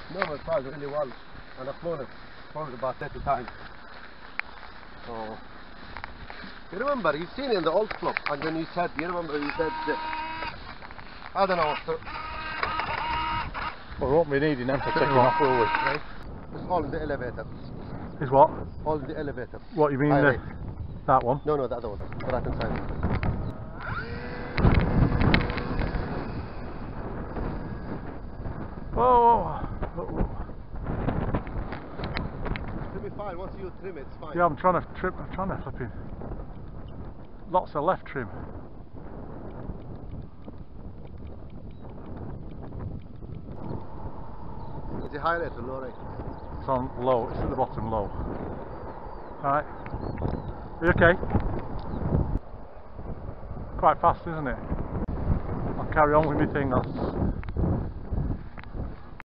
No, but it flies really well, and I've flown it probably about 30 times. So, you remember, you've seen it in the old club, and then you said, you remember you said, I don't know, so, well, we won't be needing them for taking off, will we? right? It's all in the elevator. Is what? All in the elevator. What, you mean that one? No, the other one, the right hand side. Oh! It'll be fine, once you trim it, it's fine. Yeah, I'm trying to flipping. Lots of left trim. Is it high rate or low rate? It's on low, it's at the bottom low. Alright. Are you okay? Quite fast, isn't it? I'll carry on with my thing.